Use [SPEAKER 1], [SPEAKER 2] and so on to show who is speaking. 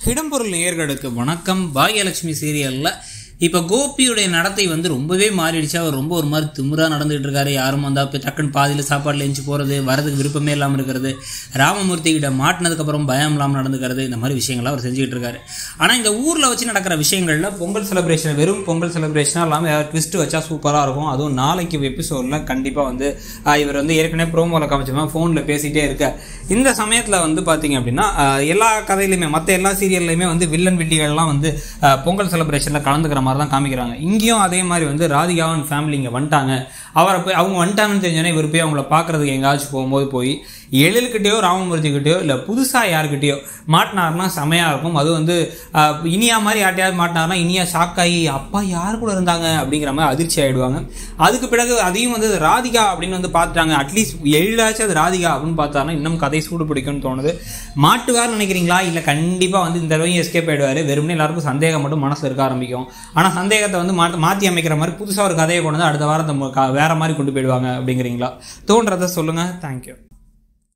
[SPEAKER 1] இடம்பொருள் நேயர்களுக்கு வணக்கம். பாக்கியலட்சுமி சீரியலில் இப்போ கோபியுடைய நடத்தை வந்து ரொம்பவே மாறிடுச்சு. அவர் ரொம்ப ஒரு மாதிரி திமிராக நடந்துகிட்டு இருக்காரு. யாரும் வந்தால் இப்போ டக்குன்னு பாதியில் சாப்பாட்டில் எழுந்து போகிறது, வரதுக்கு விருப்பமே இல்லாமல் இருக்கிறது, ராமமூர்த்தி கிட்ட மாட்டினதுக்கப்புறம் பயம் இல்லாமல் நடந்துக்கிறது, இந்த மாதிரி விஷயங்கள்லாம் அவர் செஞ்சுக்கிட்டு இருக்காரு. ஆனால் இந்த ஊரில் வச்சு நடக்கிற விஷயங்களில் பொங்கல் செலிப்ரேஷன் வெறும் பொங்கல் செலிப்ரேஷனாக இல்லாமல் ட்விஸ்ட் வச்சா சூப்பராக இருக்கும். அதுவும் நாளைக்கு எபிசோடில் கண்டிப்பாக வந்து இவர் வந்து ஏற்கனவே ப்ரோமோவில் காமிச்சோமா ஃபோனில் பேசிகிட்டே இருக்க இந்த சமயத்தில் வந்து பார்த்தீங்க அப்படின்னா எல்லா கதையிலையுமே மற்ற எல்லா சீரியல்லையுமே வந்து வில்லன் வில்லிகள்லாம் வந்து பொங்கல் செலிப்ரேஷனில் கலந்துக்கிற மாதிரி தான் காமிக்கிறாங்க. இங்கேயும் அதே மாதிரி வந்து ராதிகாவின் ஃபேமிலி இங்கே வந்துட்டாங்க. அவரை போய் அவங்க வந்துட்டாங்கன்னு தெரிஞ்சோன்னே இவர் போய் அவங்கள பார்க்குறதுக்கு எங்கேயாச்சும் போகும்போது போய் எழில்கிட்டையோ ராமமூர்த்திக்கிட்டையோ இல்லை புதுசாக யாருக்கிட்டையோ மாட்டினார்னா செமையாக இருக்கும். அது வந்து இனியா மாதிரி யார்ட்டையாவது மாட்டினார்னா இனியா ஷாக்காகி அப்பா யார் கூட இருந்தாங்க அப்படிங்கிற மாதிரி அதிர்ச்சி ஆகிடுவாங்க. அதுக்கு பிறகு அதையும் வந்து ராதிகா அப்படின்னு வந்து பார்த்துட்டாங்க. அட்லீஸ்ட் எழிலாச்சும் அது ராதிகா அப்படின்னு பார்த்தாருன்னா இன்னும் கதை சூடு பிடிக்கும்னு தோணுது. மாட்டுவார்னு நினைக்கிறீங்களா? இல்லை கண்டிப்பாக வந்து இந்த தடவையும் எஸ்கேப் ஆகிடுவார். வெறுமனே எல்லாருக்கும் சந்தேகம் மட்டும் மனசில் இருக்க ஆரம்பிக்கும். ஆனால் சந்தேகத்தை வந்து மாற்றி அமைக்கிற மாதிரி புதுசாக ஒரு கதையை கொண்டு வந்து அடுத்த வாரத்தை வேற மாதிரி கொண்டு போயிடுவாங்க அப்படிங்கிறீங்களா? தோன்றதை சொல்லுங்கள். தேங்க்யூ.